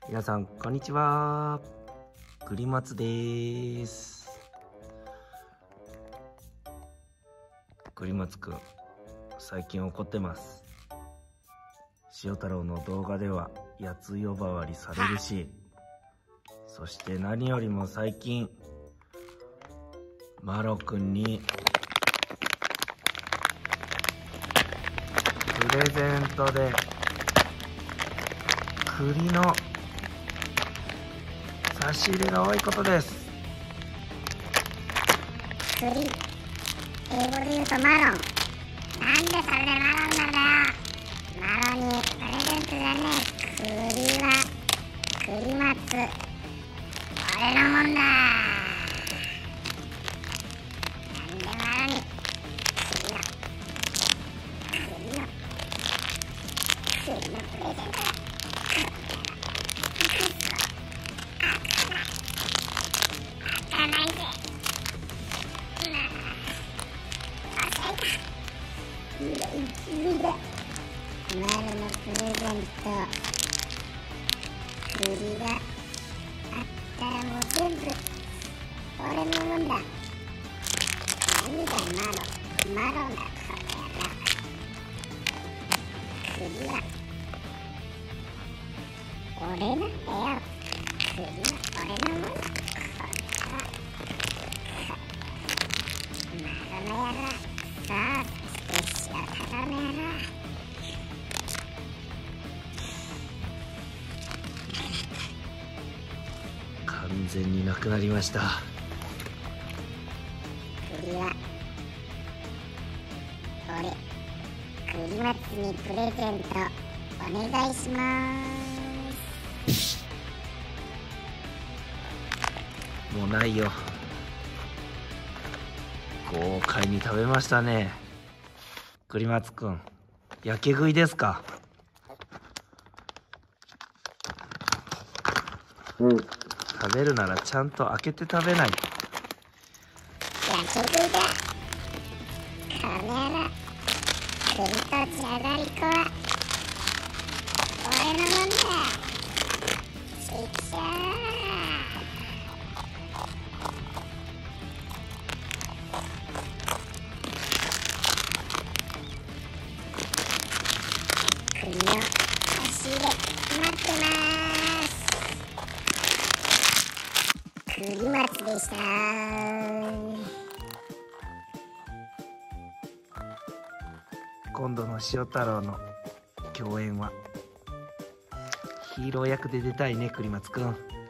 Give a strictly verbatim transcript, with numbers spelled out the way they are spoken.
皆さんこんにちは、栗松です。栗松くん最近怒ってます。塩太郎の動画ではやつ呼ばわりされるし、そして何よりも最近マロくんにプレゼントで栗の差し入れが多いことです。 栗、英語で言うとマロン。なんでそれでマロンなんだよ。マロンにプレゼントじゃねえ。栗は栗松、俺のもんだ。なんでマロンに栗の栗の栗のプレゼントだ。開かないぜ。いいだいいだマロのプレゼント、栗があったらもう全部俺のもんだ。何だマロマロだこの野郎。栗は俺なんだよ。栗は俺のもんだ。マロの野郎、さあ塩太郎の野郎。 完全になくなりました。 栗は俺栗松にプレゼントお願いします。 もうないよ。豪快に食べましたね。栗松くん、やけ食いですか？ うん。 食べるならちゃんと開けて食べないと。 やけ食いだ。この野郎、栗とじゃがりこは俺のもんだ。ちくしょう。栗の差し入れ待ってます。栗松でした。 今度の塩太郎の共演はヒーロー役で出たいね、栗松くん。